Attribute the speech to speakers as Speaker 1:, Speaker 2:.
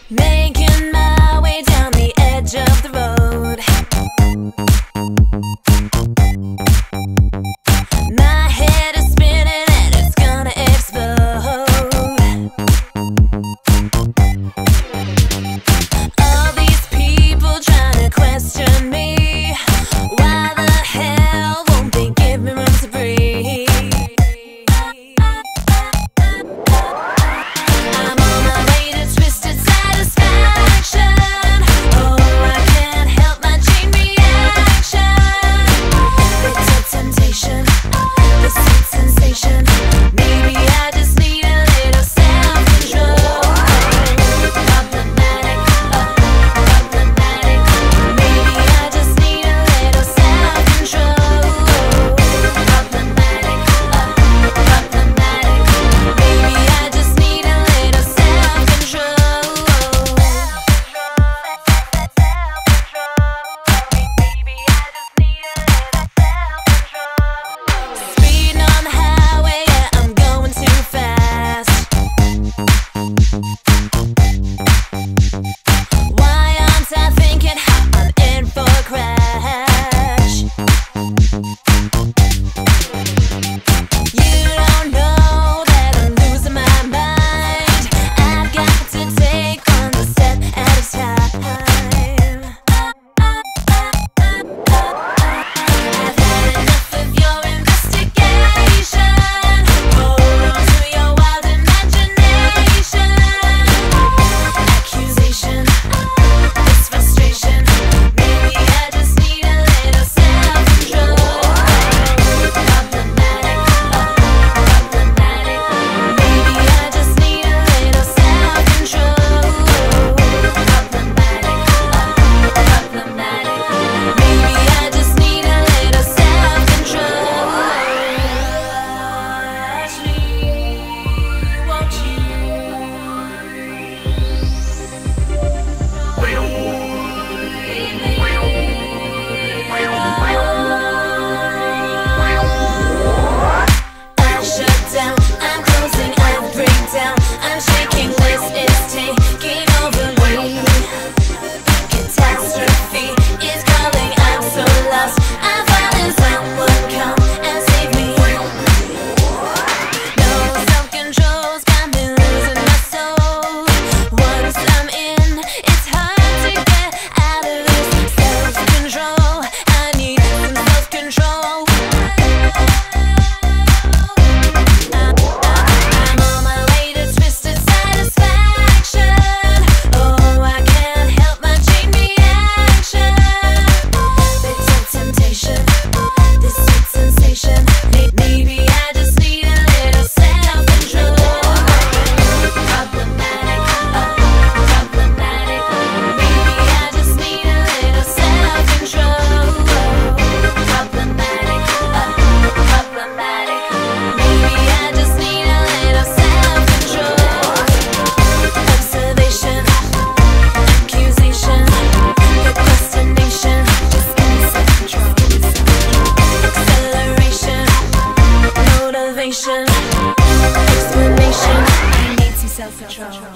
Speaker 1: Making my way down the edge of the road. My head is spinning and it's gonna explode. All these people trying to question me. Why the hell won't they give me room to breathe? I'm on my way to twisted satisfaction. Oh, I can't help my chain reaction. Bitter temptation, the sweet sensation. Maybe I just need a little self-control. Problematic, problematic. Maybe I just need a little self-control. Problematic, problematic. Maybe I just need a little self-control. Speeding on the highway, yeah, I'm going too fast. Why aren't I thinking I'm in for a crash? You don't know that I'm losing my mind. I've got to take one step at a time. I've had enough of your investigation. Hold on to your wild imagination. Accusation, this frustration. Maybe I just need a little self-control. Problematic, problematic. Maybe I just need a little self-control. Problematic, problematic. Maybe I just need a little self-control. Ashley, won't you? I shut down, I'm closing, I break down. I'm shaking, this is taking over me. Catastrophe is calling, I'm so lost. I'm falling, someone come and save me. No self-control's got me losing my soul. Once I'm in, it's hard to get out of this. Self-control, I need some self-control. I'm on my way to twisted satisfaction. Oh, I can't help my chain reaction. Bitter temptation, this sweet sensation. Maybe I just need a little self-control. Problematic, problematic. Maybe I just need a little self-control. Problematic, problematic. Maybe I just need a little self-control. Observation, accusation, procrastination. Just give me self-control. Acceleration, motivation, explanation. I need some self-control.